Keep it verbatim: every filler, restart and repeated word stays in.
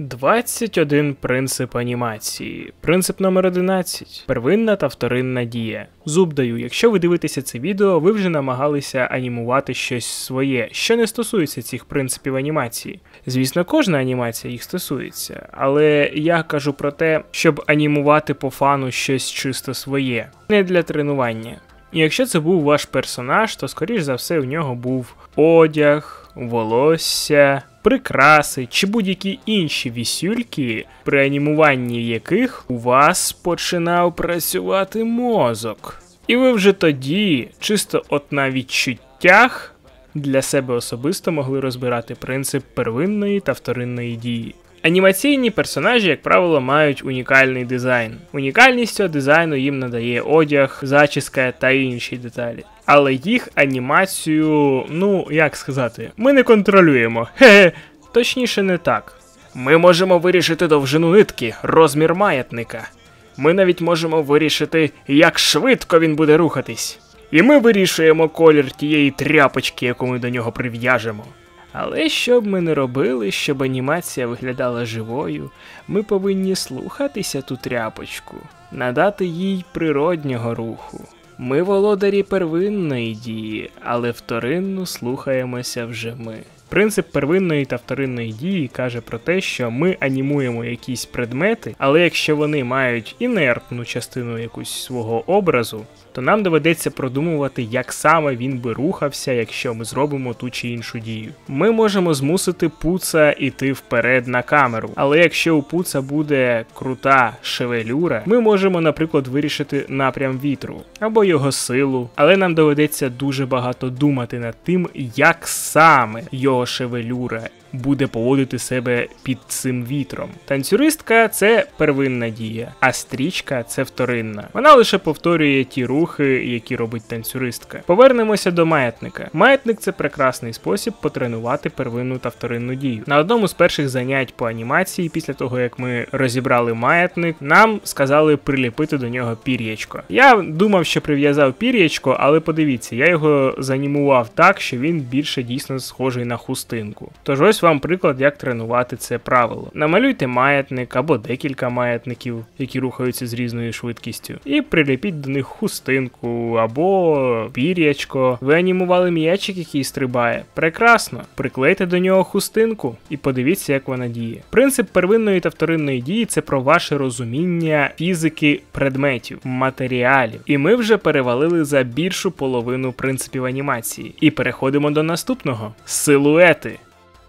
двадцять один принцип анімації. Принцип номер одинадцять. Первинна та вторинна дія. Зуб даю, якщо ви дивитеся це відео, ви вже намагалися анімувати щось своє, що не стосується цих принципів анімації. Звісно, кожна анімація їх стосується, але я кажу про те, щоб анімувати по фану щось чисто своє, не для тренування. І якщо це був ваш персонаж, то скоріш за все у нього був одяг, волосся, прикраси чи будь-які інші вісюльки, при анімуванні яких у вас починав працювати мозок. І ви вже тоді, чисто от на відчуттях, для себе особисто могли розбирати принцип первинної та вторинної дії. Анімаційні персонажі, як правило, мають унікальний дизайн. Унікальність цього дизайну їм надає одяг, зачіска та інші деталі. Але їх анімацію, ну, як сказати, ми не контролюємо. Хе-хе, точніше не так. Ми можемо вирішити довжину нитки, розмір маятника. Ми навіть можемо вирішити, як швидко він буде рухатись. І ми вирішуємо колір тієї тряпочки, яку ми до нього прив'яжемо. Але що б ми не робили, щоб анімація виглядала живою, ми повинні слухатися ту тряпочку, надати їй природнього руху. Ми володарі первинної дії, але вторинну слухаємося вже ми. Принцип первинної та вторинної дії каже про те, що ми анімуємо якісь предмети, але якщо вони мають інертну частину якусь свого образу, то нам доведеться продумувати, як саме він би рухався, якщо ми зробимо ту чи іншу дію. Ми можемо змусити Пуца йти вперед на камеру, але якщо у Пуца буде крута шевелюра, ми можемо, наприклад, вирішити напрям вітру або його силу, але нам доведеться дуже багато думати над тим, як саме його шевелюра буде поводити себе під цим вітром. Танцюристка – це первинна дія, а стрічка – це вторинна. Вона лише повторює ті рухи, які робить танцюристка. Повернемося до маятника. Маятник – це прекрасний спосіб потренувати первинну та вторинну дію. На одному з перших занять по анімації, після того як ми розібрали маятник, нам сказали приліпити до нього пір'ячко. Я думав, що прив'язав пір'ячко, але подивіться, я його занімував так, що він більше дійсно схожий на хустинку. Тож ось вам приклад, як тренувати це правило. Намалюйте маятник або декілька маятників, які рухаються з різною швидкістю, і приліпіть до них хустинку або пір'ячко. Ви анімували м'ячик, який стрибає. Прекрасно. Приклейте до нього хустинку і подивіться, як вона діє. Принцип первинної та вторинної дії – це про ваше розуміння фізики предметів, матеріалів. І ми вже перевалили за більшу половину принципів анімації. І переходимо до наступного – силуети.